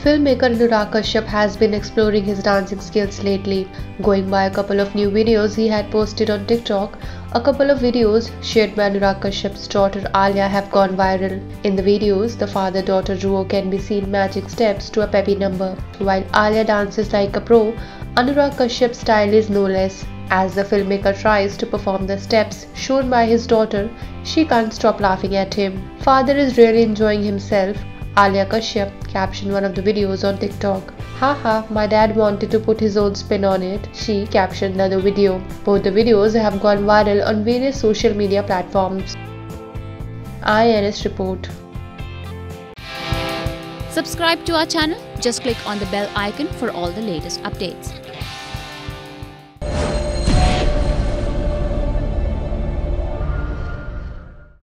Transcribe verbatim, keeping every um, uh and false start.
Filmmaker Anurag Kashyap has been exploring his dancing skills lately. Going by a couple of new videos he had posted on TikTok, a couple of videos shared by Anurag Kashyap's daughter Alia have gone viral. In the videos, the father-daughter duo can be seen matching steps to a peppy number. While Alia dances like a pro, Anurag Kashyap's style is no less. As the filmmaker tries to perform the steps shown by his daughter, she can't stop laughing at him. Father is really enjoying himself, Alia Kashyap captioned one of the videos on TikTok. Haha, my dad wanted to put his own spin on it, she captioned the other video. Both the videos have gone viral on various social media platforms. I N S report. Subscribe to our channel. Just click on the bell icon for all the latest updates.